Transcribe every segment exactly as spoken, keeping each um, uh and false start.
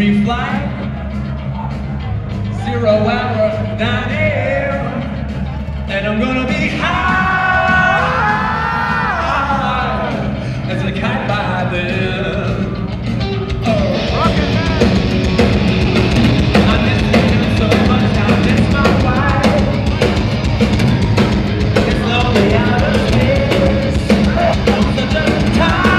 flight, zero hour nine a m and I'm gonna be high as a kite by then. Oh, rockin' man. I miss you so much, I miss my wife. It's lonely out of space. I'm such a time.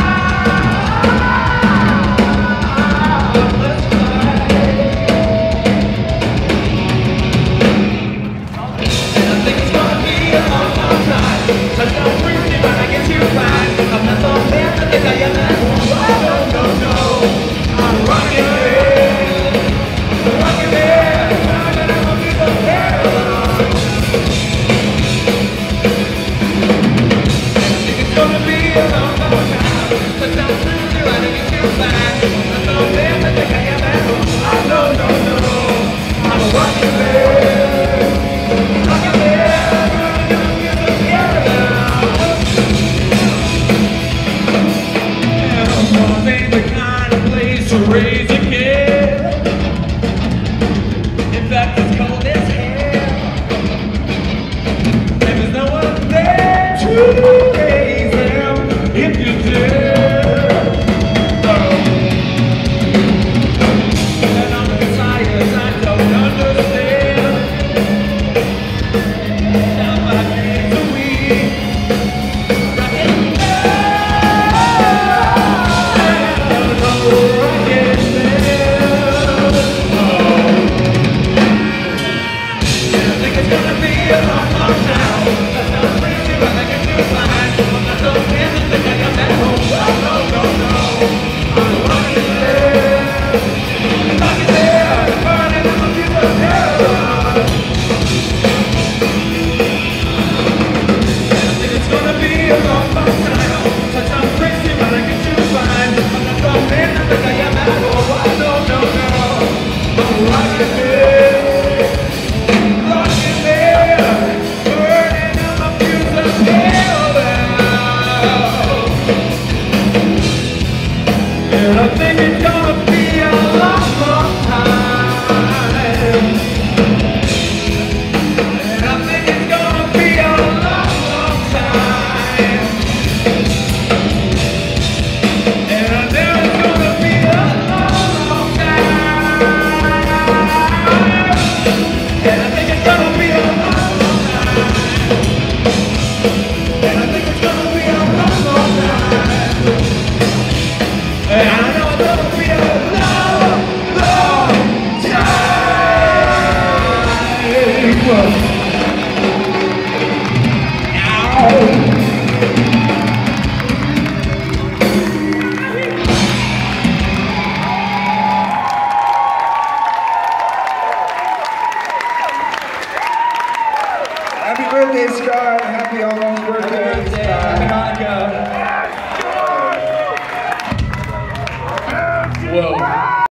To raise a kid, in fact it's cold as hell, and there's no one there to raise them if you did. Oh. And I'm tired, I don't understand. Now my days are weak. And I think it's gonna be a long, long time. And I think it's gonna be a long, long time. And I know it's gonna be a long, long time. And I think it's gonna be a long, long time. And I think it's gonna be a long, long time. And I know it's gonna be a long, long time.